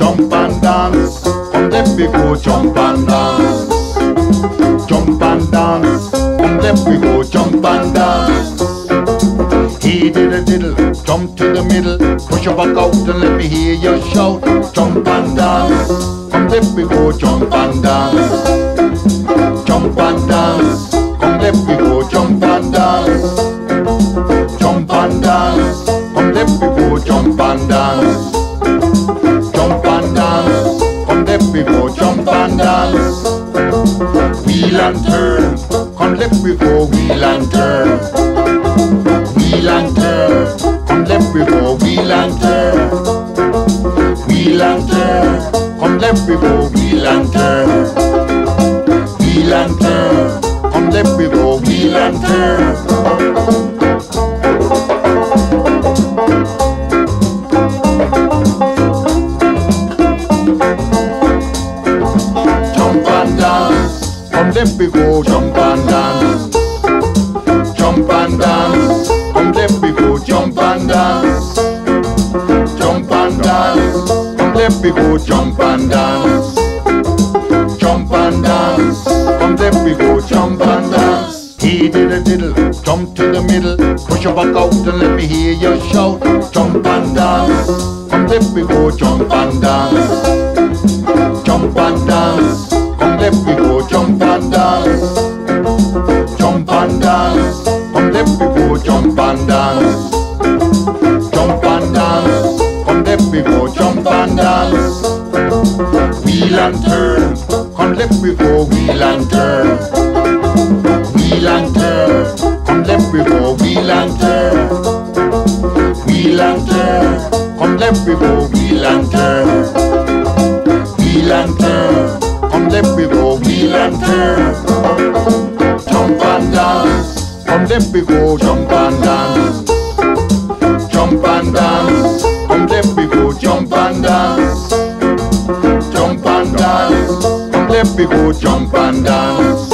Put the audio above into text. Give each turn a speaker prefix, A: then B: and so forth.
A: jump and dance. Come let me go jump and dance. Jump and dance. Come let me go jump and dance. He did a diddle, jump to the middle. Push your back out and let me hear you shout. Jump and dance. Come let me go jump and dance. Jump and dance. Come let me go jump and dance. Jump and dance. Come let me go jump and dance. Jump and dance. Come let me go jump and dance. Wheel and turn. Come let me go wheel and turn. Wheel and turn. Come let me go wheel and turn. Wheel and turn. Come let me go wheel and turn. Wheel and turn. Come let me go wheel and turn. Jump and dance. Come let me go jump and dance. Jump and dance. Come let me go jump and dance. Jump and dance. Come let me go jump and dance. Jump and dance. Come let me go jump and dance. He did a diddle, jump to the middle. Push your back out and let me hear you shout. Jump and dance. Come let me go jump and dance. Jump and dance. Come let me go jump and dance. Jump and dance. Come let me go jump and dance. Jump and dance. Come let me go jump and dance. Wheel and turn. Come let me go wheel and turn. Wheel and turn. Come let me go wheel and turn. Wheel and turn. Come let me go wheel and turn. Wheel and turn. Come let me go wheel and turn. Jump and dance. Come let me go jump and dance. Jump and dance. Come let me go jump and dance. Jump and dance. Come let me go jump and dance.